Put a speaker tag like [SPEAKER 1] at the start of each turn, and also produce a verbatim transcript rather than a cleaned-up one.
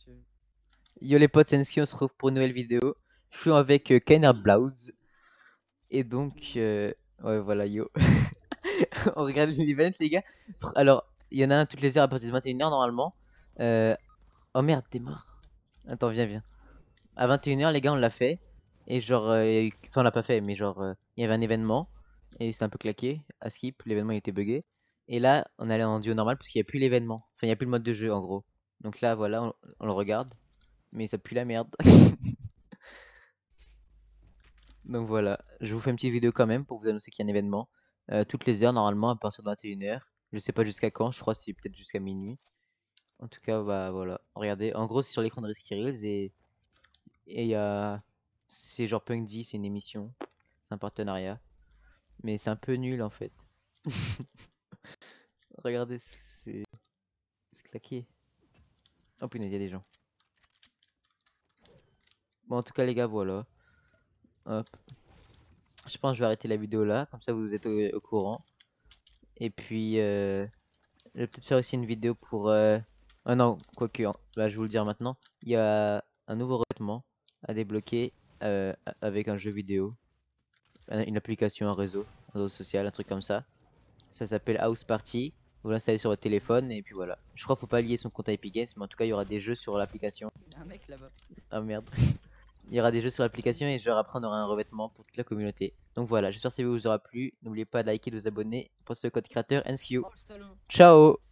[SPEAKER 1] monsieur.
[SPEAKER 2] Yo les potes, c'est Enski, on se retrouve pour une nouvelle vidéo. Je suis avec euh, Keiner Blauds. Et donc, euh, ouais voilà, yo. On regarde l'event les gars. Fr- Alors, il y en a un toutes les heures à partir de vingt et une heures normalement. Euh... Oh merde, t'es mort. Attends, viens, viens. À vingt et une heures les gars, on l'a fait. Et genre, euh, il y a eu- enfin on l'a pas fait, mais genre, euh, il y avait un événement. Et c'est un peu claqué, à skip, l'événement il était buggé. Et là, on allait en duo normal parce qu'il n'y a plus l'événement. Enfin, il n'y a plus le mode de jeu en gros. Donc là, voilà, on, on le regarde. Mais ça pue la merde. Donc voilà, je vous fais une petite vidéo quand même pour vous annoncer qu'il y a un événement. Euh, toutes les heures normalement à partir de vingt et une heures. Je sais pas jusqu'à quand, je crois que c'est peut-être jusqu'à minuit. En tout cas, bah voilà, regardez. En gros, c'est sur l'écran de Risky Reels et et il y a. C'est genre Punk D, c'est une émission. C'est un partenariat. Mais c'est un peu nul en fait. Regardez, c'est c'est claqué. Oh punaise, il y a des gens. Bon, en tout cas, les gars, voilà. Hop. Je pense que je vais arrêter la vidéo là, comme ça vous êtes au, au courant. Et puis, euh, je vais peut-être faire aussi une vidéo pour. Euh... Ah non, quoique, hein, bah, je vais vous le dire maintenant. Il y a un nouveau revêtement à débloquer euh, a- avec un jeu vidéo, un- une application, un réseau, un réseau social, un truc comme ça. Ça s'appelle House Party. Vous l'installez sur votre téléphone et puis voilà. Je crois qu'il faut pas lier son compte à Epic Games, mais en tout cas, il y aura des jeux sur l'application.
[SPEAKER 1] Il y a un mec là-bas.
[SPEAKER 2] Ah merde. Il y aura des jeux sur l'application et genre après on aura un revêtement pour toute la communauté. Donc voilà, j'espère que ça vous aura plu. N'oubliez pas de liker, de vous abonner. Pensez au code créateur N S Q.
[SPEAKER 1] Oh le salaud.
[SPEAKER 2] Ciao!